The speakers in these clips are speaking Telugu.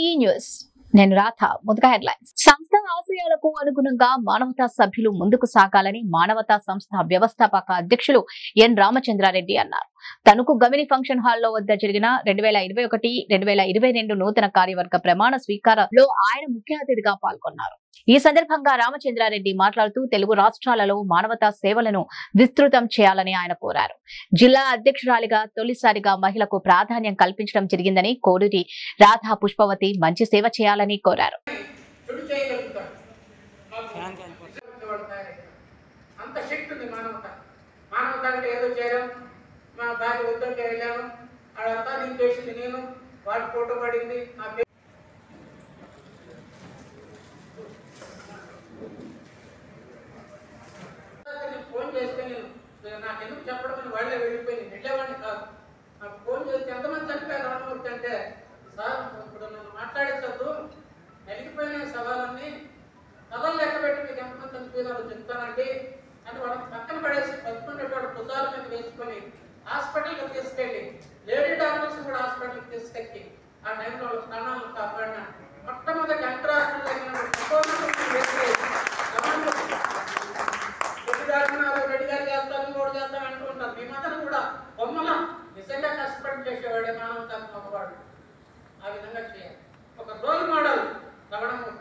ఈ న్యూస్ నేను రాధ. ముందుగా హెడ్లైన్స్. సంస్థ ఆశయాలకు అనుగుణంగా మానవతా సభ్యులు ముందుకు సాగాలని మానవతా సంస్థ వ్యవస్థాపక అధ్యక్షులు ఎన్ రామచంద్రారెడ్డి అన్నారు. తణుకు గమిని ఫంక్షన్ హాల్లో వద్ద జరిగిన 2021-2022 నూతన కార్యవర్గ ప్రమాణ స్వీకారంలో ఆయన ముఖ్య అతిథిగా పాల్గొన్నారు. ఈ సందర్భంగా రామచంద్రారెడ్డి మాట్లాడుతూ తెలుగు రాష్ట్రాలలో మానవతా సేవలను విస్తృతం చేయాలని ఆయన కోరారు. జిల్లా అధ్యక్షురాలిగా తొలిసారిగా మహిళకు ప్రాధాన్యం కల్పించడం జరిగిందని, కోడూరి రాధా పుష్పవతి మంచి సేవ చేయాలని కోరారు. ఫోన్ చేస్తే నాకు ఎందుకు చెప్పడం వాళ్ళే వెళ్ళిపోయింది, వెళ్ళేవాడిని కాదు. నాకు ఫోన్ చేస్తే ఎంతమంది చనిపోయారు రామమూర్తి అంటే, సార్ ఇప్పుడు నన్ను మాట్లాడేసద్దు, నలిగిపోయిన సవాలన్నీ సవాళ్ళు లెక్క పెట్టి మీకు ఎంతమంది చనిపోయినారో చెప్తానండి అని వాళ్ళకి పక్కన పడేసి బతుకునేటోడు పుసాల మీద వేసుకొని హాస్పిటల్కి తీసుకెళ్ళి లేడీ డాక్టర్స్ కూడా హాస్పిటల్కి తీసుకెళ్ళి ఆ టైంలో వాళ్ళ ప్రాణాలను కాపాడిన మొట్టమొదటి అంతరాష్ట్రంలో రెడ్డి గారు చేస్తారు, ఇంకోటి చేస్తారు అంటూ ఉంటారు. మేమందరం కూడా బొమ్మల నిజంగా కష్టపడి చేసేవాడే మానవతాత్మక వాడు. ఆ విధంగా చేయాలి. ఒక రోల్ మోడల్ రమణమూర్తి.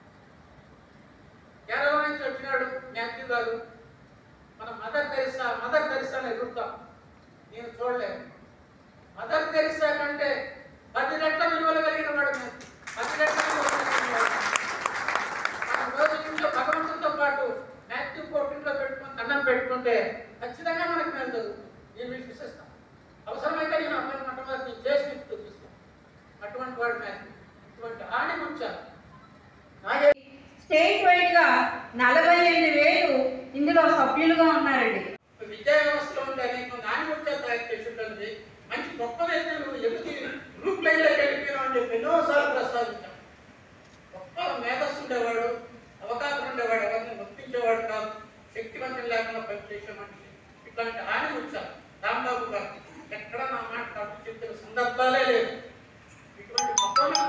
కేరళ నుంచి వచ్చినాడు మ్యాథ్యూ గారు. మన మదర్ తెరిసాని ఎదుగుతాం. నేను చూడలేదు. మదర్ తెరిసా కంటే 10 రెట్ల విలువలు కలిగిన వాడు. 10 రెట్ల విలువలు కలిగిన వాడు. మన రోజు ఇంట్లో భగవంతుడితో పాటు మ్యాథ్యూ కోటింట్లో పెట్టుకుని దండం పెట్టుకుంటే ఖచ్చితంగా మనకు మేలు జరుగుతుంది. నేను మీకు విశ్వసిస్తాను. అవసరమైతే నేను అమ్మాయి మొట్టమొదటి చేసి మీకు చూపిస్తాను. అటువంటి వాడు మ్యాథ్యూ. ఇటువంటి ఆడి ఉంచాలి. స్టేట్ వైడ్ గా 48,000 ఇందులో సభ్యులుగా ఉన్నారండి. విద్యా వ్యవస్థలో ఉండే అనేక నాణ్యత తయారు చేసి మంచి గొప్ప వ్యక్తులు ఎదుటి గ్రూప్ లైన్లోకి వెళ్ళిపోయినా అని చెప్పి ఎన్నోసార్లు ప్రస్తావించాం. గొప్ప మేధస్సు ఉండేవాడు, అవకాశం ఉండేవాడు, ఎవరిని నొప్పించేవాడు కాదు, శక్తివంతం లేకుండా పనిచేసే మనిషి. ఇట్లాంటి హాని వచ్చారు రాంబాబు గారు. ఎక్కడ నా మాట తప్పు చెప్పిన సందర్భాలే లేదు. ఇటువంటి గొప్ప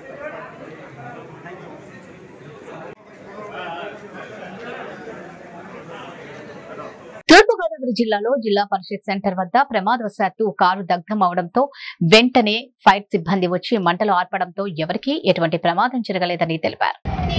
తూర్పుగోదావరి జిల్లాలో జిల్లా పరిషత్ సెంటర్ వద్ద ప్రమాదవశాత్తు కారు దగ్ధం అవడంతో వెంటనే ఫైర్ సిబ్బంది వచ్చి మంటలు ఆర్పడంతో ఎవరికీ ఎటువంటి ప్రమాదం జరగలేదని తెలిపారు.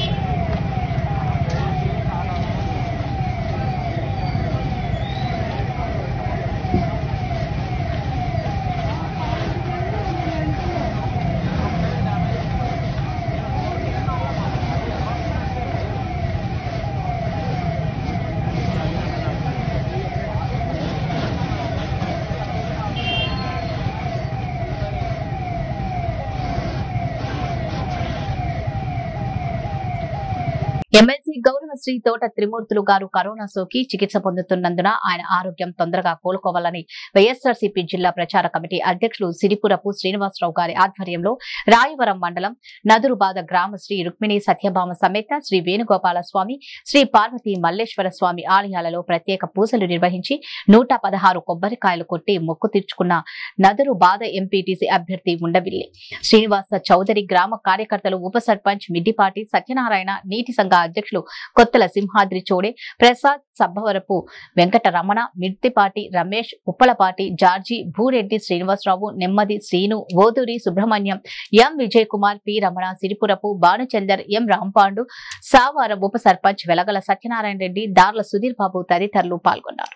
ఎమ్మెల్సీ గౌరవశ్రీ తోట త్రిమూర్తులు గారు కరోనా సోకి చికిత్స పొందుతున్నందున ఆయన ఆరోగ్యం తొందరగా కోలుకోవాలని వైఎస్ఆర్సీపీ జిల్లా ప్రచార కమిటీ అధ్యక్షులు సిరిపురపు శ్రీనివాసరావు గారి ఆధ్వర్యంలో రాయవరం మండలం నదురుబాద గ్రామ శ్రీ రుక్మిణి సత్యభామ సమేత శ్రీ వేణుగోపాల స్వామి, శ్రీ పార్వతీ మల్లేశ్వర స్వామి ఆలయాలలో ప్రత్యేక పూజలు నిర్వహించి 116 కొబ్బరికాయలు కొట్టి మొక్కు తీర్చుకున్న నదురుబాద ఎంపీటీసీ అభ్యర్థి ఉండవిల్లి శ్రీనివాస చౌదరి, గ్రామ కార్యకర్తలు, ఉప సర్పంచ్ మిడ్డిపాటి సత్యనారాయణ, నీటి సంఘ అధ్యక్షులు Kottala Simhadri Chode, Prasad, Sabbavarapu Venkataramana, Mirtipati Ramesh, Uppalapati George, Bhureddy Srinivasarao, Nemmadi Srinu, Oduri Subrahmanyam, M Vijay Kumar, P Ramana, Siripurapu Bhanuchander, M Rampandu, Savaram ఉప సర్పంచ్ వెలగల సత్యనారాయణ రెడ్డి, దార్ల సుధీర్ బాబు తదితరులు పాల్గొన్నారు.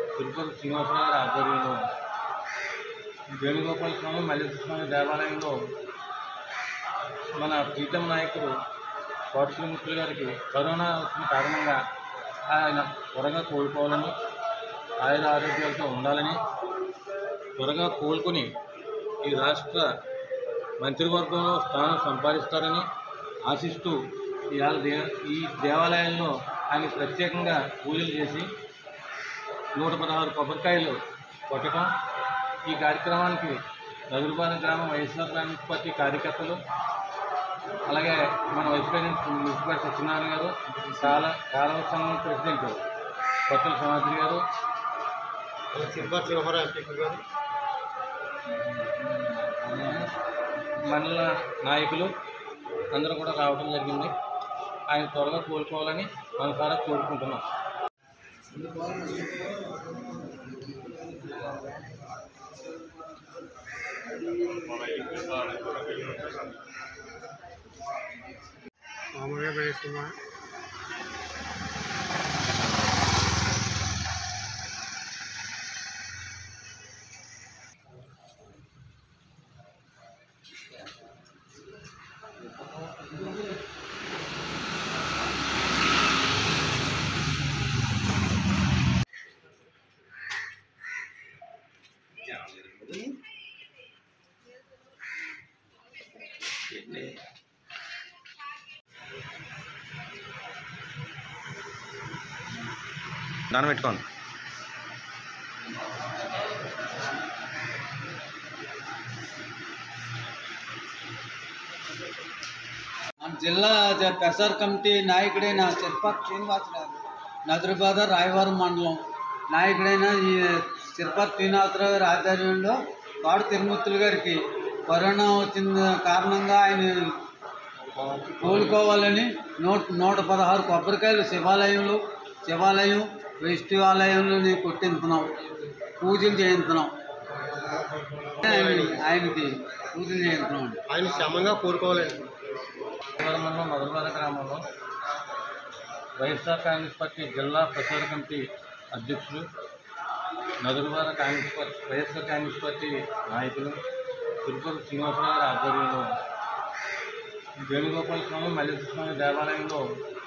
వేణుగోపాల స్వామి మల్లేశ్వర స్వామి దేవాలయంలో మన ప్రీతం నాయకుడు శ్రీమూర్తులు గారికి కరోనా వచ్చిన కారణంగా ఆయన త్వరగా కోలుకోవాలని, ఆయుర ఆరోగ్యాలతో ఉండాలని, త్వరగా కోలుకొని ఈ రాష్ట్ర మంత్రివర్గంలో స్థానం సంపాదిస్తారని ఆశిస్తూ ఈ దేవాలయంలో ఆయన ప్రత్యేకంగా పూజలు చేసి 116 కొబ్బరికాయలు కొట్టడం. ఈ కార్యక్రమానికి నదురుబాద గ్రామం వైఎస్ఆర్ కాంగ్రెస్ పార్టీ కార్యకర్తలు, అలాగే మన వైస్ ప్రెసిడెంట్ మున్సిపల్ సత్యనారాయణ గారు, కాలువ సంఘం ప్రెసిడెంట్ కొత్తల సింహాద్రి గారు, శిల్పా శివహర ఎంపీ గారు, మండల నాయకులు అందరూ కూడా రావడం జరిగింది. ఆయన త్వరగా కోలుకోవాలని మనసారా కోరుకుంటున్నాం. దాన్ని పెట్టుకోండి. జిల్లా పెసర్ కమిటీ నాయకుడైన చిరపాటి శ్రీనివాసరావు, నదురుబాద రాయవరం మండలం నాయకుడైన ఈ చిరపాటి శ్రీనివాసరావు గారి ఆధ్వర్యంలో పాడు తిరుమూర్తులు గారికి కరోనా వచ్చిన కారణంగా ఆయన కోలుకోవాలని 116 కొబ్బరికాయలు శివాలయం వైష్ణవాలయంలోని కొట్టించున్నాం, పూజలు చేయించున్నాం. ఆయనకి పూజలు చేయించున్నాం. ఆయన క్షేమంగా కోరుకోవాలండి. మండలం మొదలవాడ గ్రామంలో వైఎస్ఆర్ కాంగ్రెస్ పార్టీ జిల్లా ప్రచార కమిటీ అధ్యక్షులు, నదురువాడ వైఎస్ఆర్ కాంగ్రెస్ పార్టీ నాయకులు తిరుపతి శ్రీనివాసరావు గారి ఆధ్వర్యంలో వేణుగోపాల స్వామి మల్లికృష్ణ దేవాలయంలో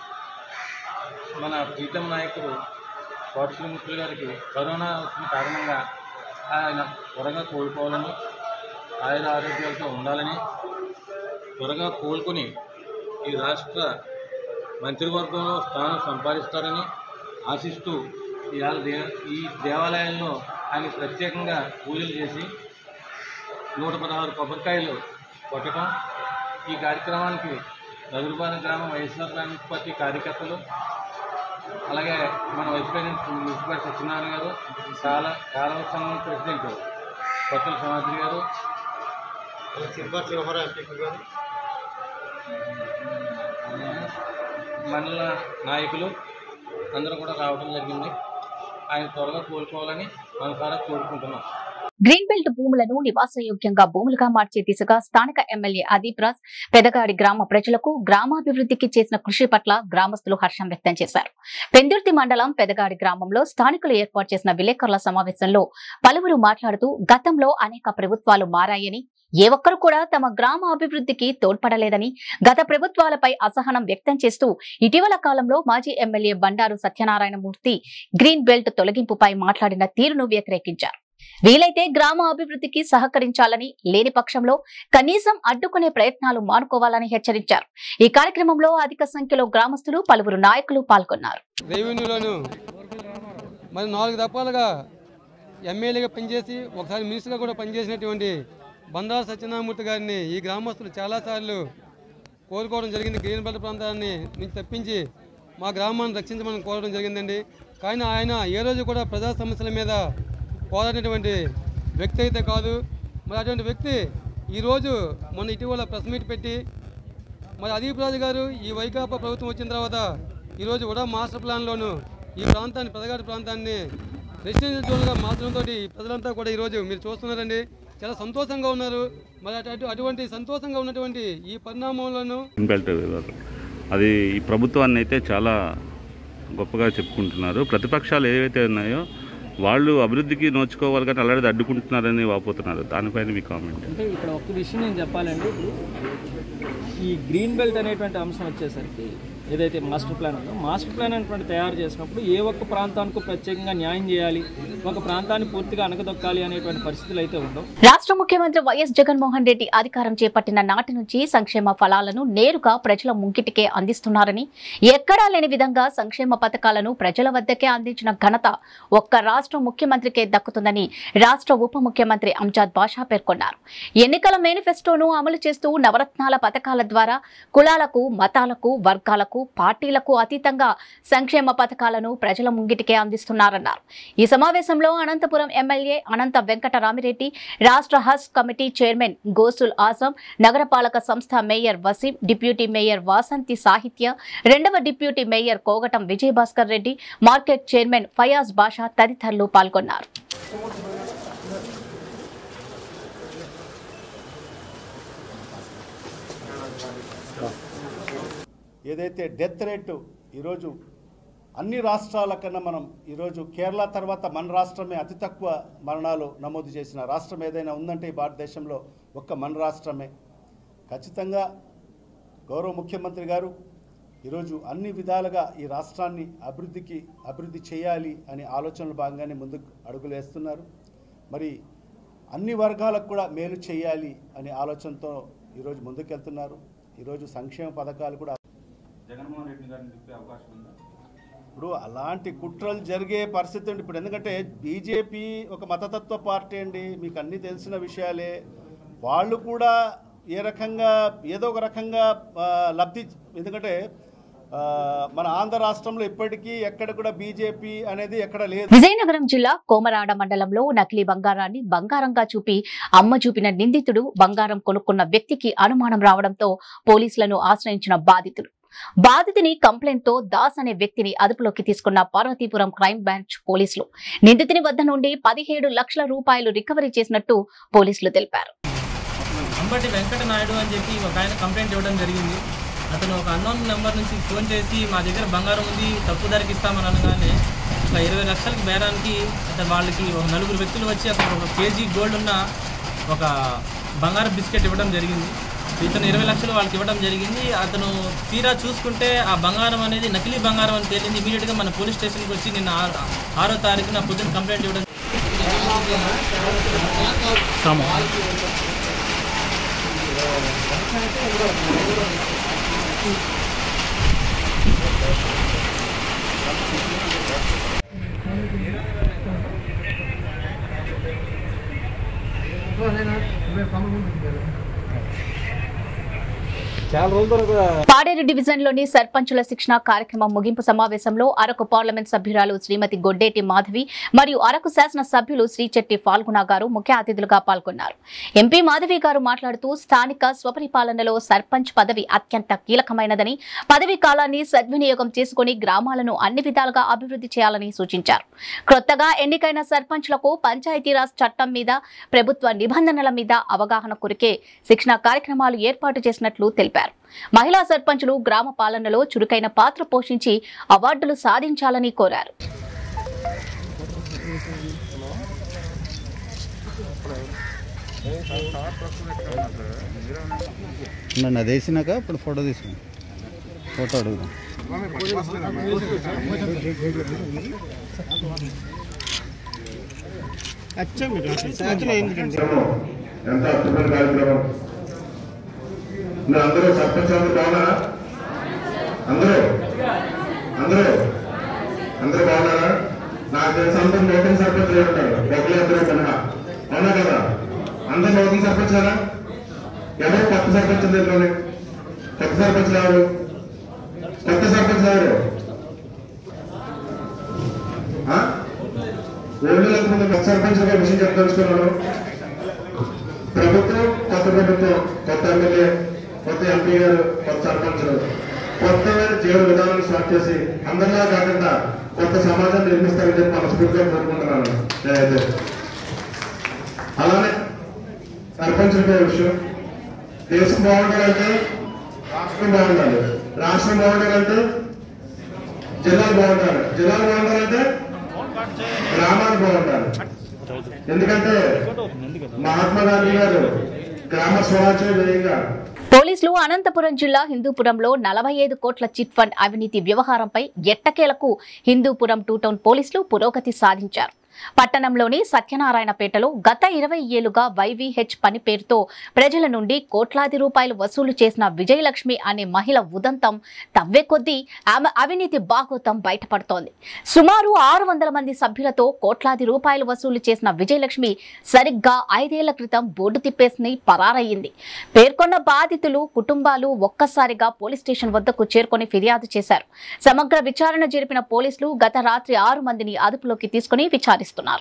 మన ప్రీతం నాయకుడు కోటశ్రీమూర్తులు గారికి కరోనా వచ్చిన కారణంగా ఆయన త్వరగా కోలుకోవాలని, ఆరోగ్యాలతో ఉండాలని, త్వరగా కోలుకొని ఈ రాష్ట్ర మంత్రివర్గంలో స్థానం సంపాదిస్తారని ఆశిస్తూ ఈ దేవాలయంలో ఆయన ప్రత్యేకంగా పూజలు చేసి 116 కొబ్బరికాయలు కొట్టడం. ఈ కార్యక్రమానికి నదురుబాద గ్రామం వైఎస్ఆర్ కాంగ్రెస్ పార్టీ కార్యకర్తలు, అలాగే మన వైస్ ప్రెసిడెంట్ మున్సిపల్ సత్యనారాయణ గారు, కాలువ సంఘం ప్రెసిడెంట్ కొత్తల సమాధి గారు, మండల నాయకులు అందరూ కూడా రావడం జరిగింది. ఆయన త్వరగా కోలుకోవాలని మనసారా కోరుకుంటున్నాం. గ్రీన్ బెల్ట్ భూములను నివాసయోగ్యంగా భూములుగా మార్చే దిశగా స్థానిక ఎమ్మెల్యే అదీప్ రాజ్ పెదగాడి గ్రామ ప్రజలకు గ్రామాభివృద్ధికి చేసిన కృషి పట్ల గ్రామస్తులు హర్షం వ్యక్తం చేశారు. పెందుర్తి మండలం పెదగాడి గ్రామంలో స్థానికులు ఏర్పాటు చేసిన విలేకరుల సమావేశంలో పలువురు మాట్లాడుతూ గతంలో అనేక ప్రభుత్వాలు మారాయని, ఏ ఒక్కరు కూడా తమ గ్రామ అభివృద్ధికి తోడ్పడలేదని, గత ప్రభుత్వాలపై అసహనం వ్యక్తం చేస్తూ ఇటీవల కాలంలో మాజీ MLA Bandaru Satyanarayanamurthy green belt తొలగింపుపై మాట్లాడిన తీరును వ్యతిరేకించారు. వీలైతే గ్రామ అభివృద్ధికి సహకరించాలని, లేని పక్షంలో కనీసం అడ్డుకునే ప్రయత్నాలు మానుకోవాలని హెచ్చరించారు. ఈ కార్యక్రమంలో అధిక సంఖ్యలో గ్రామస్తులు, పలువురు నాయకులు పాల్గొన్నారు. రెవెన్యూలోను మరి 4 దఫాలుగా ఎమ్మెల్యేగా పనిచేసి ఒకసారి మినిస్టర్గా కూడా పనిచేసినటువంటి బండారు సత్యనారాయణమూర్తి గారిని ఈ గ్రామస్తులు చాలాసార్లు కోరుకోవడం జరిగింది. గ్రీన్ బెల్ట్ ప్రాంతాన్ని నుంచి తప్పించి మా గ్రామాన్ని రక్షించమని కోరడం జరిగిందండి. కానీ ఆయన ఏ రోజు కూడా ప్రజా సమస్యల మీద పోరాడినటువంటి వ్యక్తి అయితే కాదు. మరి అటువంటి వ్యక్తి ఈరోజు మొన్న ఇటీవల ప్రెస్ మీట్ పెట్టి మరి అదీప్ రాజు గారు ఈ వైకాపా ప్రభుత్వం వచ్చిన తర్వాత ఈరోజు కూడా మాస్టర్ ప్లాన్లోను ఈ ప్రాంతాన్ని, పెదగాడి ప్రాంతాన్ని రెసిడెన్షియల్ జోన్గా మార్చడంతో ప్రజలంతా కూడా ఈరోజు మీరు చూస్తున్నారండి, చాలా సంతోషంగా ఉన్నారు. మరి అటువంటి సంతోషంగా ఉన్నటువంటి ఈ పరిణామంలోనూ అది ఈ ప్రభుత్వాన్ని అయితే చాలా గొప్పగా చెప్పుకుంటున్నారు. ప్రతిపక్షాలు ఏవైతే ఉన్నాయో వాళ్ళు అభివృద్ధికి నోచుకోవాలి కానీ అలాంటిది అడ్డుకుంటున్నారని వాపోతున్నారు. దానిపైన మీ కామెంట్. అంటే ఇక్కడ ఒక్క విషయం నేను చెప్పాలండి. ఈ గ్రీన్ బెల్ట్ అనేటువంటి అంశం వచ్చేసరికి ఏదైతే మాస్టర్ ప్లాన్ ఉందో, మాస్టర్ ప్లాన్ అనేటువంటి తయారు చేసినప్పుడు ఏ ఒక్క ప్రాంతానికి ప్రత్యేకంగా న్యాయం చేయాలి, ఒక ప్రాంతాన్ని పూర్తిగా అణగదొక్కాలి అనేటువంటి పరిస్థితులు అయితే ఉండవు. రాష్ట్ర ముఖ్యమంత్రి వైఎస్ జగన్మోహన్ రెడ్డి అధికారం చేపట్టిన నాటి నుంచి సంక్షేమ ఫలాలను నేరుగా ప్రజల ముంగిటికే అందిస్తున్నారని, ఎక్కడా లేని విధంగా సంక్షేమ పథకాలను ప్రజల వద్దకే అందించిన ఘనత ఒక్క రాష్ట్ర ముఖ్యమంత్రికే దక్కుతుందని రాష్ట్ర ఉప ముఖ్యమంత్రి అంజాద్ బాషా పేర్కొన్నారు. ఎన్నికల మేనిఫెస్టోను అమలు చేస్తూ నవరత్నాల పథకాల ద్వారా కులాలకు, మతాలకు, వర్గాలకు వర్గాలకు పార్టీలకు అతీతంగా సంక్షేమ పథకాలను ప్రజల ముంగిటికే అందిస్తున్నారన్నారు. ఈ సమావేశంలో అనంతపురం ఎమ్మెల్యే అనంత వెంకటరామిరెడ్డి, రాష్ట్ర హజ్ కమిటీ చైర్మన్ గోసుల్ ఆసం, నగరపాలక సంస్థ mayor Waseem, deputy mayor Vasanthi Sahitya, రెండవ deputy mayor Kogatam Vijayabhaskar Reddy, market chairman Fayaz Basha తదితరులు పాల్గొన్నారు. ఏదైతే డెత్ రేటు ఈరోజు అన్ని రాష్ట్రాల కన్నా మనం ఈరోజు కేరళ తర్వాత మన రాష్ట్రమే అతి తక్కువ మరణాలు నమోదు చేసిన రాష్ట్రం ఏదైనా ఉందంటే ఈ భారతదేశంలో ఒక్క మన రాష్ట్రమే. ఖచ్చితంగా గౌరవ ముఖ్యమంత్రి గారు ఈరోజు అన్ని విధాలుగా ఈ రాష్ట్రాన్ని అభివృద్ధి చేయాలి అనే ఆలోచనలో భాగంగానే ముందుకు అడుగులు వేస్తున్నారు. మరి అన్ని వర్గాలకు కూడా మేలు చేయాలి అనే ఆలోచనతో ఈరోజు ముందుకెళ్తున్నారు. ఈరోజు సంక్షేమ పథకాలు కూడా జగన్మోహన్ రెడ్డి గారిని చెప్పే అవకాశం ఉందా? ఇప్పుడు అలాంటి కుట్రలు జరిగే పరిస్థితి ఉంది. ఇప్పుడు ఎందుకంటే బీజేపీ ఒక మతతత్వ పార్టీ అండి, మీకు అన్నీ తెలిసిన విషయాలే. వాళ్ళు కూడా ఏ రకంగా ఏదో ఒక రకంగా లబ్ధి, ఎందుకంటే మన ఆంధ్ర రాష్ట్రంలో ఇప్పటికీ ఎక్కడ కూడా బీజేపీ అనేది ఎక్కడ లేదు. విజయనగరం జిల్లా కోమరాడ మండలంలో నకిలీ బంగారాన్ని బంగారంగా చూపి అమ్మ చూపిన నిందితుడు బంగారం కొనుక్కున్న వ్యక్తికి అనుమానం రావడంతో పోలీసులను ఆశ్రయించిన బాధితుని కంప్లైంట్ తో దాస్ అనే వ్యక్తిని అదుపులోకి తీసుకున్న పార్వతీపురం క్రైమ్ బ్రాంచ్ పోలీసులు నిందితుని వద్ద నుండి 17 లక్షల రూపాయలు రికవరీ చేసినట్టు పోలీసులు తెలిపారు. అంబటి వెంకట నాయుడు అని చెప్పి ఒక ఆయన కంప్లైంట్ ఇవ్వడం జరిగింది. అతను ఒక అన్నోన్ నెంబర్ నుంచి ఫోన్ చేసి మా దగ్గర బంగారం ఉంది, తక్కువ ధరకి ఇస్తామని అనగానే ఒక 20 లక్షలకి బేరానికి అతను వాళ్ళకి ఒక 4 వ్యక్తులు వచ్చి అతను ఒక కేజీ గోల్డ్ ఉన్న ఒక బంగారం బిస్కెట్ ఇవ్వడం జరిగింది. ఇతను 20 లక్షలు వాళ్ళకి ఇవ్వడం జరిగింది. అతను తీరా చూసుకుంటే ఆ బంగారం అనేది నకిలీ బంగారం అని తేలింది. ఇమీడియట్గా మన పోలీస్ స్టేషన్కి వచ్చి నిన్న 6వ తారీఖున పొద్దున్న కంప్లైంట్ ఇవ్వడం. పాడేరు డివిజన్ లోని సర్పంచుల శిక్షణ కార్యక్రమం ముగింపు సమావేశంలో అరకు పార్లమెంట్ సభ్యురాలు శ్రీమతి గొడ్డేటి మాధవి మరియు అరకు శాసన సభ్యులు శ్రీచెట్టి ఫాల్గుణ గారు ముఖ్య అతిథులుగా పాల్గొన్నారు. ఎంపీ మాధవి గారు మాట్లాడుతూ స్థానిక స్వపరిపాలనలో సర్పంచ్ పదవి అత్యంత కీలకమైనదని, పదవీ కాలాన్ని సద్వినియోగం చేసుకుని గ్రామాలను అన్ని విధాలుగా అభివృద్ధి చేయాలని సూచించారు. కొత్తగా ఎన్నికైన సర్పంచ్లకు పంచాయతీరాజ్ చట్టం మీద, ప్రభుత్వ నిబంధనల మీద అవగాహన కొరికే శిక్షణ కార్యక్రమాలు ఏర్పాటు చేసినట్లు తెలిపారు. మహిళా సర్పంచులు గ్రామ పాలనలో చురుకైన పాత్ర పోషించి అవార్డులు సాధించాలని కోరారు. నన్ను అది వేసినాక ఇప్పుడు ఫోటో తీసుకున్నాను. ఫోటో అడుగుదాం. ఎంత అద్భుతమైన కార్యక్రమం. అందరూ సర్పంచ్ అందరూ బాగున్నారా? అందరూ బాగున్నారా? నాకు తెలిసి అందరూ నూతన సర్పంచ్ ఉంటారు, ఒకరే ఇద్దరు మినహా. అవునా కదా? అందరూ నూతన సర్పంచ్ కదా? ఎవరు కొత్త సర్పంచ్ దగ్గరలోనే? కొత్త సర్పంచ్ ఎవరు? ఓళ్ళు లేకపోతే కొత్త సర్పంచ్ విషయం చెప్పదలుచుకున్నాను. ప్రభుత్వం, కొత్త ఎమ్మెల్యే, కొత్త ఎంపీ గారు, కొత్త సర్పంచులు, కొత్తమైన జీవన విధానాన్ని స్టార్ట్ చేసి అందరిలా కాకుండా కొత్త సమాజాన్ని నిర్మిస్తారని చెప్పి మనస్ఫూర్తిగా కోరుకుంటున్నాను. అలానే సర్పంచులపై విషయం, దేశం బాగుండాలంటే రాష్ట్రం బాగుండాలి, రాష్ట్రం బాగుండాలంటే జిల్లాలు బాగుండాలి, జిల్లాలు బాగుండాలంటే గ్రామాలు బాగుండాలి. ఎందుకంటే మహాత్మా గాంధీ గారు గ్రామ స్వరాజ్య వేయంగా. పోలీసులు అనంతపురం జిల్లా హిందూపురంలో 45 కోట్ల చిట్ ఫండ్ అవినీతి వ్యవహారంపై ఎట్టకేలకు హిందూపురం 2 టౌన్ పోలీసులు పురోగతి సాధించారు. పట్టణంలోని సత్యనారాయణపేటలో గత 20 ఏళ్లుగా YVH పని పేరుతో ప్రజల నుండి కోట్లాది రూపాయలు వసూలు చేసిన విజయలక్ష్మి అనే మహిళ ఉదంతం తవ్వే కొద్దీ ఆమె అవినీతి బాగోతం బయటపడుతోంది. సుమారు 600 మంది సభ్యులతో కోట్లాది రూపాయలు వసూలు చేసిన విజయలక్ష్మి సరిగ్గా 5 ఏళ్ల క్రితం బోర్డు తిప్పేసి పరారయ్యింది. పేర్కొన్న బాధితులు కుటుంబాలు ఒక్కసారిగా పోలీస్ స్టేషన్ వద్దకు చేరుకొని ఫిర్యాదు చేశారు. సమగ్ర విచారణ జరిపిన పోలీసులు గత రాత్రి 6 మందిని అదుపులోకి తీసుకుని విచారిస్తున్నారు.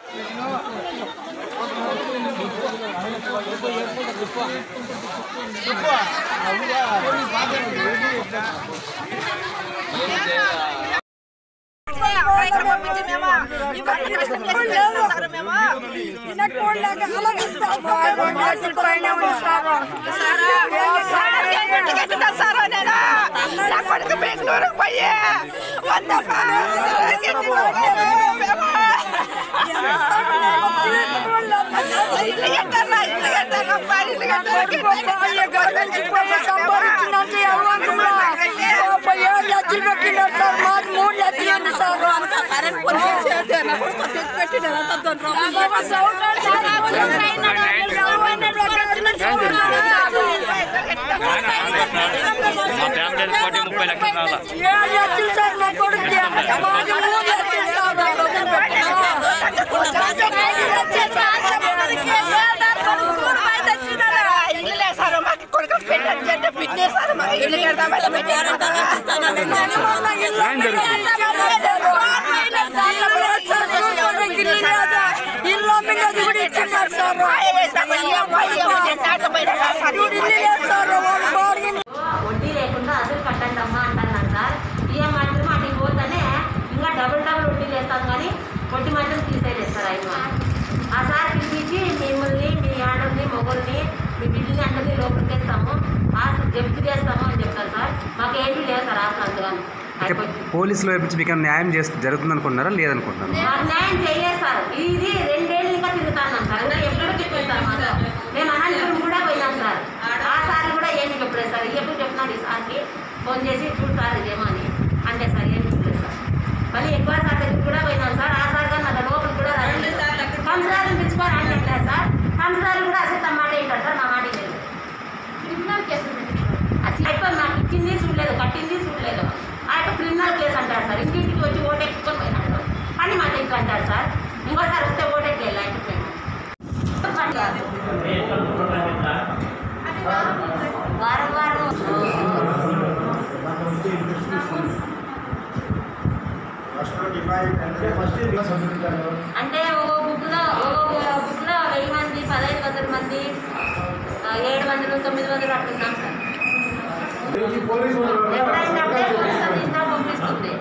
వడ్డీ లేకుండా అసలు కట్టండి అమ్మా అంటున్నాను సార్. ఈఎం మాత్రం అటు పోతేనే ఇంకా డబుల్ వడ్డీలు వేస్తాం కానీ వడ్డీ మాత్రం తీసేయలేదు సార్. ఆయన ఆ సార్ పిలిపించి మిమ్మల్ని మీ ఆడల్ని మొగల్ని మీ బిడ్డని అందరినీ లోపలికి వేస్తాము జప్తు చేస్తాము అని చెప్తారు సార్. మాకు ఏంటి లేదు సార్ ఆశ అందుకని పోలీసులు వేపించి మీకు న్యాయం జరుగుతుంది అనుకుంటున్నారా లేదనుకుంటున్నారు? మాకు న్యాయం చేయలేదు సార్. ఇది 2 ఏళ్ళు ఇంకా తిరుగుతాను సార్. ఇంకా ఎక్కడికి వెళ్తాను మాకు. మేము అనంతపురం కూడా పోయినాం సార్. ఆ సార్ కూడా ఏమి చెప్పలేదు సార్. ఎప్పుడు చెప్పినాడు ఈ సార్కి ఫోన్ చేసి చూడు సార్ ఇదేమో అని అంటే సార్ ఏమి చెప్పలేదు సార్. మళ్ళీ ఎక్కువ సార్ దగ్గరికి కూడా పోయినాం సార్. ఆ సార్ కానీ నా లోపలికి కూడా రండి కంసార్లు పిలుచుకోవాలి అంటలేదు సార్. కంసార్లు కూడా అసలు నా మాట ఏంటారు సార్. నా మాట లేదు క్రిమినల్ కేసు అసలు ఎక్కువ నాకు ఇచ్చింది చూడలేదు కట్టింది చూడలేదు. ఆ యొక్క క్రిమినల్ కేసు అంటారు సార్. ఇంటింటికి వచ్చి ఓటు ఎక్కుకొని పోయినాడు అని మాట ఇంట్లో అంటారు సార్. ఇంకోసారి వస్తే ఓటు ఎక్కలేదు ఇంటికి పోయినా వారం వారం అంటే ఒక బుక్లో 1000 మంది 1500 మంది 700 900 అట్లున్నాం సార్. ఎవరైనా పంపిస్తుంది.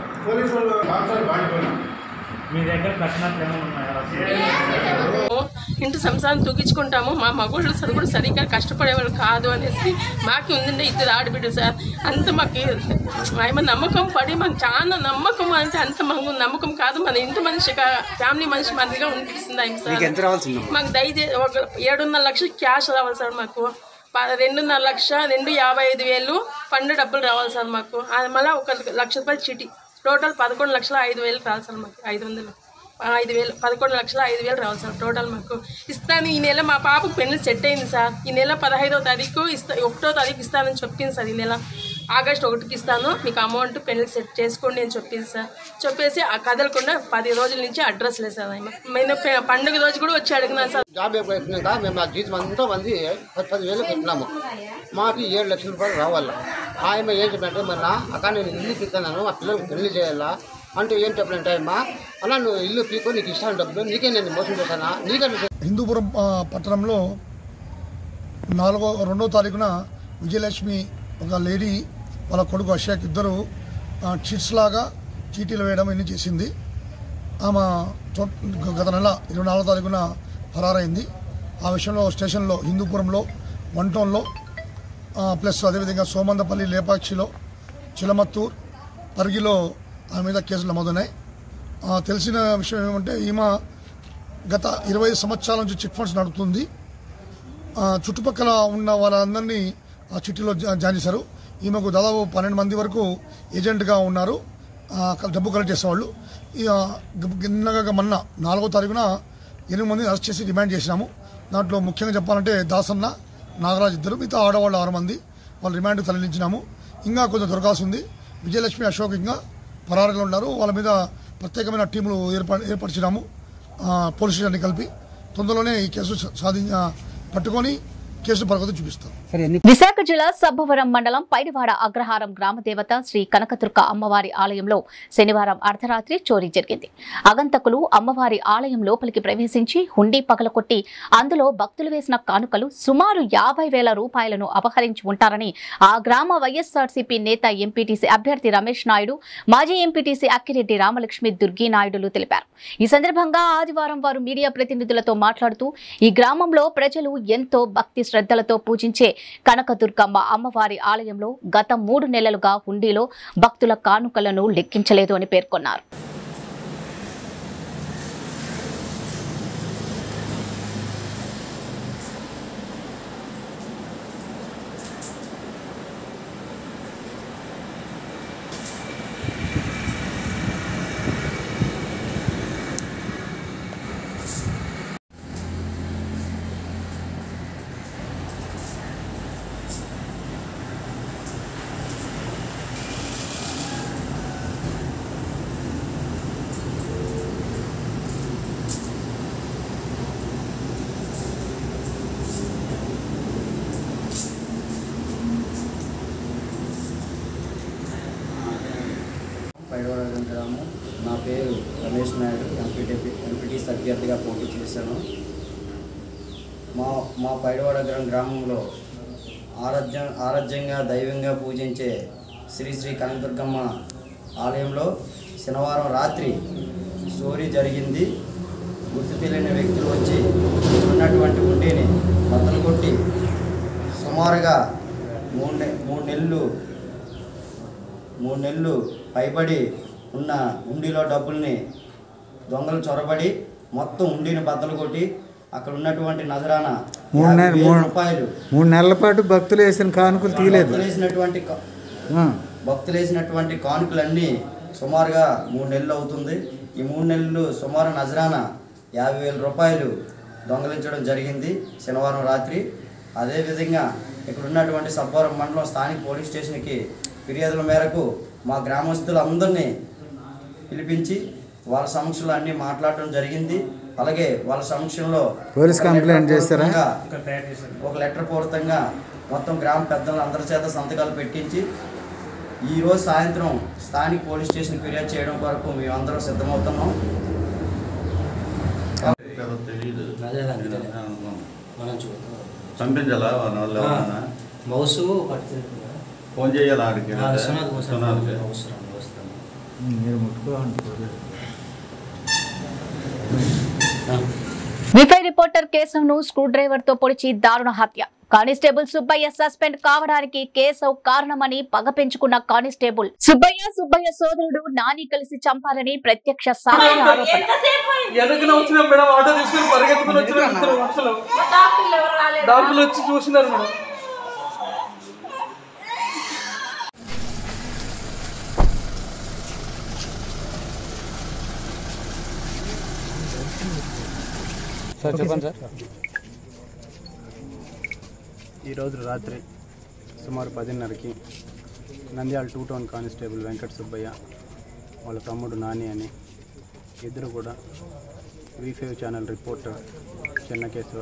ఇంటి సంసారం తూగించుకుంటాము. మా మగోళ్ళు కూడా సరిగ్గా కష్టపడేవాళ్ళు కాదు అనేసి మాకు ఉందండి 2 ఆడబిడ్డలు సార్. అంత మాకు ఏమో నమ్మకం పడి మాకు చాలా నమ్మకం అంటే అంత మాకు నమ్మకం కాదు. మన ఇంటి మనిషిగా ఫ్యామిలీ మనిషి మనిషిగా అనిపిస్తుంది ఆయన సార్. మాకు దయచేసి ఒక 7.5 లక్షలు క్యాష్ రావాలి సార్. మాకు 2.5 లక్ష 255,000 ఫండ్ డబ్బులు రావాలి సార్. మాకు మళ్ళీ 1 లక్ష రూపాయలు చీటీ టోటల్ 11,05,000 రావాలి సార్. మాకు 500 5,000 11,05,000 రావాలి సార్ టోటల్. మాకు ఇస్తాను. ఈ నెల మా పాపకు పెళ్లి సెట్ అయింది సార్. ఈ నెల 15వ తారీఖు 1వ తారీఖు ఇస్తానని చెప్పింది సార్. ఈ నెల ఆగస్టు 1కి ఇస్తాను మీకు అమౌంట్ పెళ్లి సెట్ చేసుకోండి అని చెప్పింది సార్. చెప్పేసి ఆ కదలకుండా 10 రోజుల నుంచి అడ్రస్ లేదు సార్. మేము పండుగ రోజు కూడా వచ్చి అడిగినాను సార్. జాబ్ అయిపోయినాక మేము మా జీతం అంతా మంది 10,000 పెట్టినాము. మాకు 7 లక్షల రూపాయలు రావాలా. ఆయన ఏం చెప్పినట్టే మరి అక్క నేను ఇల్లు పీకున్నాను మా పిల్లలకు పెళ్లి చేయాలా అంటే ఏం చెప్పినట్టే అమ్మా అలా నువ్వు ఇల్లు పీకో నీకు ఇష్టం డబ్బులు నీకే నేను మోసం చేశానా నీకే. హిందూపురం పట్టణంలో 2వ తారీఖున విజయలక్ష్మి ఒక లేడీ వాళ్ళ కొడుకు అశోక్ ఇద్దరు చిట్స్ లాగా చీటీలు వేయడం ఇన్ని చేసింది. ఆమె గత నెల 24వ తారీఖున ఫరారైంది. ఆ విషయంలో స్టేషన్లో హిందూపురంలో 1 టౌన్లో ప్లస్ అదేవిధంగా సోమందపల్లి లేపాక్షిలో చిలమత్తూర్ పరిగిలో ఆమె మీద కేసులు నమోదున్నాయి. తెలిసిన విషయం ఏమంటే ఈమె గత 25 సంవత్సరాల నుంచి చిట్ ఫండ్స్ నడుపుతుంది. చుట్టుపక్కల ఉన్న వాళ్ళందరినీ ఆ చిట్టీలో జాయిన్ చేశారు. ఈమెకు దాదాపు 12 మంది వరకు ఏజెంట్గా ఉన్నారు. డబ్బు కలెక్ట్ చేసేవాళ్ళు. నిన్నగా మొన్న 4వ తారీఖున 8 మందిని అరెస్ట్ చేసి రిమాండ్ చేసినాము. దాంట్లో ముఖ్యంగా చెప్పాలంటే దాసన్న, నాగరాజ్ ఇద్దరు, మిగతా ఆడవాళ్ళు 6 మంది వాళ్ళు రిమాండ్ తరలించినాము. ఇంకా కొంచెం దొరకాల్సి ఉంది. విజయలక్ష్మి, అశోక్ ఇంకా పరారీలో ఉన్నారు. వాళ్ళ మీద ప్రత్యేకమైన టీములు ఏర్పరిచినాము పోలీస్ స్టేషన్ని కలిపి. తొందరలోనే ఈ కేసు పట్టుకొని కేసు పరగతి చూపిస్తాం. విశాఖ జిల్లా సబ్బవరం మండలం పైడివాడ అగ్రహారం గ్రామ దేవత శ్రీ కనకదుర్గ అమ్మవారి ఆలయంలో శనివారం అర్ధరాత్రి చోరీ జరిగింది. అగంతకులు అమ్మవారి ఆలయం లోపలికి ప్రవేశించి హుండీ పగలకొట్టి అందులో భక్తులు వేసిన కానుకలు సుమారు 50,000 రూపాయలను అపహరించి ఉంటారని ఆ గ్రామ వైఎస్ఆర్సీపీ నేత ఎంపీటీసీ అభ్యర్థి రమేష్ నాయుడు, మాజీ ఎంపీటీసీ అక్కిరెడ్డి రామలక్ష్మి దుర్గి నాయుడులు తెలిపారు. ఈ సందర్భంగా ఆదివారం వారు మీడియా ప్రతినిధులతో మాట్లాడుతూ ఈ గ్రామంలో ప్రజలు ఎంతో భక్తి శ్రద్ధలతో పూజించే కనకదుర్గమ్మ అమ్మవారి ఆలయంలో గత 3 నెలలుగా హుండీలో భక్తుల కానుకలను లెక్కించలేదు అని పేర్కొన్నారు. పైడివాడ గ్రామం. నా పేరు రమేష్ నాయుడు, ఎంపీటీసీ అభ్యర్థిగా పోటీ చేశాను. మా పైడివాడ గ్రామంలో ఆరాధ్యంగా దైవంగా పూజించే శ్రీ శ్రీ కనకదుర్గమ్మ ఆలయంలో శనివారం రాత్రి చోరీ జరిగింది. గుర్తు తెలియని వ్యక్తులు వచ్చి ఉన్నటువంటి హుండీని బద్దలు కొట్టి సుమారుగా 3 నెలలు పైబడి ఉన్న హుండీలో డబ్బుల్ని దొంగలు చొరబడి మొత్తం హుండీని బద్దలు కొట్టి అక్కడ ఉన్నటువంటి నజరానా 3 రూపాయలు 3 నెలల పాటు భక్తులు వేసిన కానుకలు తీయలేదు. భక్తులు వేసినటువంటి కానుకలన్నీ సుమారుగా 3 నెలలు అవుతుంది. ఈ 3 నెలలు సుమారు నజరానా 50,000 రూపాయలు దొంగలించడం జరిగింది శనివారం రాత్రి. అదేవిధంగా ఇక్కడ ఉన్నటువంటి సబ్బవరం మండలం స్థానిక పోలీస్ స్టేషన్కి ఫిర్యాదుల మేరకు మా గ్రామస్తులందరినీ పిలిపించి వాళ్ళ సమక్షంలో అన్నీ మాట్లాడటం జరిగింది. అలాగే వాళ్ళ సమక్షంలో పోలీస్ కంప్లైంట్ చేస్తారా? ఒక లెటర్ పూర్వకంగా మొత్తం గ్రామ పెద్దలు అందరి చేత సంతకాలు పెట్టించి ఈరోజు సాయంత్రం స్థానిక పోలీస్ స్టేషన్ ఫిర్యాదు చేయడం కొరకు మేమందరం సిద్ధమవుతున్నాం. పంపించాలా మౌసు ఫోన్ చేయాలా ఆడికి? విఫై రిపోర్టర్ కేశవ్ను స్క్రూ డ్రైవర్ తో పొడిచి దారుణ హత్య. కానిస్టేబుల్ సుబ్బయ్య సస్పెండ్ కావడానికి కేశవ్ కారణమని పగ పెంచుకున్న కానిస్టేబుల్ సుబ్బయ్య సోదరుడు నాని కలిసి చంపారని ప్రత్యక్ష సాక్షి ఆరోపణ. వచ్చి చూసినారు మేడం. సార్ చెప్పండి సార్. ఈరోజు రాత్రి సుమారు 10:30కి నంద్యాల 2 టౌన్ కానిస్టేబుల్ వెంకట సుబ్బయ్య వాళ్ళ తమ్ముడు నాని అని ఇద్దరు కూడా V5 ఛానల్ రిపోర్టర్ చెన్నకేశవ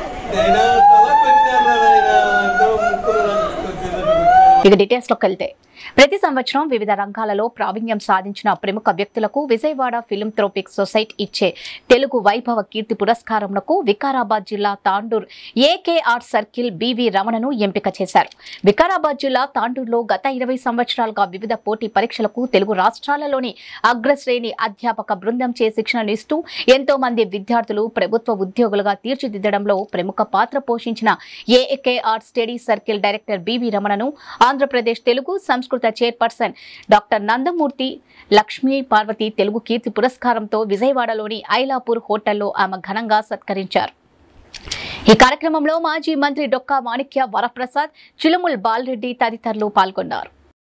ఇక డీటెయిల్స్ లోకి వెళ్తే ప్రతి సంవత్సరం వివిధ రంగాలలో ప్రావీణ్యం సాధించిన ప్రముఖ వ్యక్తులకు విజయవాడ ఫిలింథ్రోపిక్ సొసైటీ ఇచ్చే తెలుగు వైభవ కీర్తి పురస్కారంకు వికారాబాద్ జిల్లా తాండూర్ ఏకేఆర్ సర్కిల్ బివి రమణను ఎంపిక చేశారు. వికారాబాద్ జిల్లా తాండూరులో గత 20 సంవత్సరాలుగా వివిధ పోటీ పరీక్షలకు తెలుగు రాష్ట్రాలలోని అగ్రశ్రేణి అధ్యాపక బృందం చే శిక్షణనిస్తూ ఎంతో మంది విద్యార్థులు ప్రభుత్వ ఉద్యోగులుగా తీర్చిదిద్దడంలో ప్రముఖ పాత్ర పోషించిన AKR study circle director BV రమణను ఆంధ్రప్రదేశ్ తెలుగు సంస్కృత చైర్పర్సన్ డాక్టర్ నందమూర్తి లక్ష్మీ పార్వతి తెలుగు కీర్తి పురస్కారంతో విజయవాడలోని ఐలాపూర్ హోటల్లో ఆమె ఘనంగా సత్కరించారు. ఈ కార్యక్రమంలో మాజీ మంత్రి డొక్కా మాణిక్య వరప్రసాద్, చిలుముల్ బాలరెడ్డి తదితరులు పాల్గొన్నారు.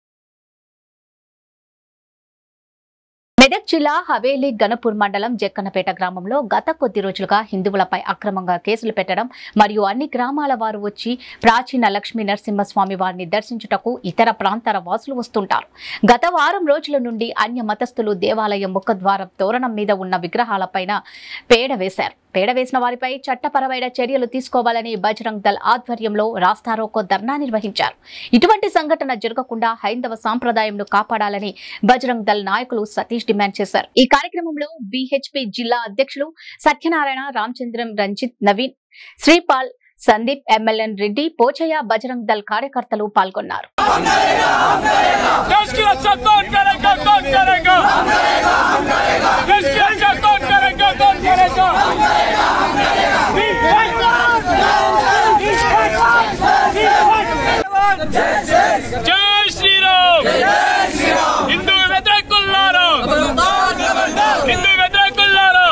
మెదక్ జిల్లా హవేలీ గణపూర్ మండలం జక్కన్నపేట గ్రామంలో గత కొద్ది రోజులుగా హిందువులపై అక్రమంగా కేసులు పెట్టడం మరియు అన్ని గ్రామాల వారు వచ్చి ప్రాచీన లక్ష్మీ నరసింహస్వామి వారిని దర్శించుటకు ఇతర ప్రాంతాల వాసులు వస్తుంటారు. గత వారం రోజుల నుండి అన్య మతస్థులు దేవాలయం ముఖద్వారం తోరణం మీద ఉన్న విగ్రహాలపైన పేడ వేశారు. పేడ వేసిన వారిపై చట్టపరమైన చర్యలు తీసుకోవాలని బజరంగ్ దళ్ ఆధ్వర్యంలో రాస్తారోకో ధర్నా నిర్వహించారు. ఇటువంటి సంఘటన జరగకుండా హైందవ సాంప్రదాయంను కాపాడాలని బజరంగ్ దళ్ నాయకులు సతీష్ డిమాండ్ చేశారు. ఈ కార్యక్రమంలో బీహెచ్పీ జిల్లా అధ్యక్షులు సత్యనారాయణ, రామచంద్రం, రంజిత్, నవీన్, శ్రీపాల్, సందీప్, ఎంఎల్ఎన్ రెడ్డి, పోచయ్య, బజరంగ్ దళ్ కార్యకర్తలు పాల్గొన్నారు. జై శ్రీరామ్. హిందూ వ్యతిరేకులారా, హిందూ వ్యతిరేకులారా.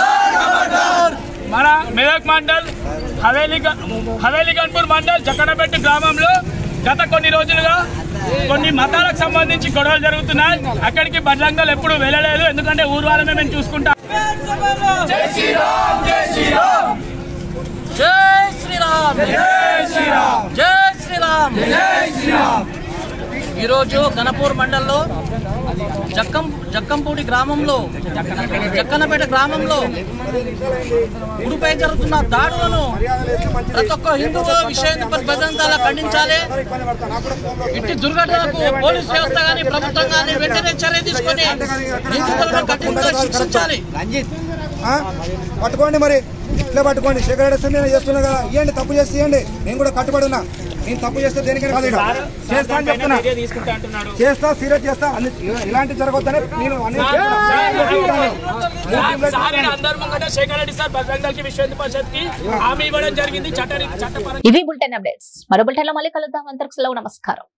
మన మెదక్ మండల్ హవేలీ గన్పూర్ మండల్ జక్కన్నపేట గ్రామంలో గత కొన్ని రోజులుగా కొన్ని మతాలకు సంబంధించి గొడవలు జరుగుతున్నాయి. అక్కడికి బజరంగ్ దళ్ ఎప్పుడు వెళ్ళలేదు, ఎందుకంటే ఊర్వాలమే మేము చూసుకుంటాం. జై శ్రీరామ్, జై శ్రీరామ్, జై శ్రీరామ్, జై శ్రీరామ్, జై శ్రీరామ్, జై శ్రీరామ్. ఈరోజు గణపూర్ మండల్లో జక్కంపూడి గ్రామంలో జక్కన్నపేట గ్రామంలో గుడిపై జరుగుతున్న దాడులను ప్రతి ఒక్క హిందువు విషయాన్ని బజరంగ్ దళ్ ఖండించాలి. ఇట్టి దుర్ఘటనలకు పోలీసు వ్యవస్థ కానీ ప్రభుత్వం కానీ వెంటనే చర్య తీసుకొని నిందితులను కఠినంగా శిక్షించాలి. పట్టుకోండి, మరి ఇట్లా పట్టుకోండి. శేఖర్ రెడ్డి నేను చేస్తున్నా కదా, ఇవ్వండి, తప్పు చేసి ఇవ్వండి. నేను కూడా కట్టుబడి ఉన్నా. నేను తప్పు చేస్తే దేనికైనా కాదు, చేస్తా అని చెప్తున్నా. చేస్తా, సీరియస్ చేస్తా. ఇలాంటి జరగొద్దని నేను ఇవి బులెటిన్ అప్డేట్స్. మరో బులెటిన్ లో మళ్ళీ కలుద్దాం. అంతకు సెలవు, నమస్కారం.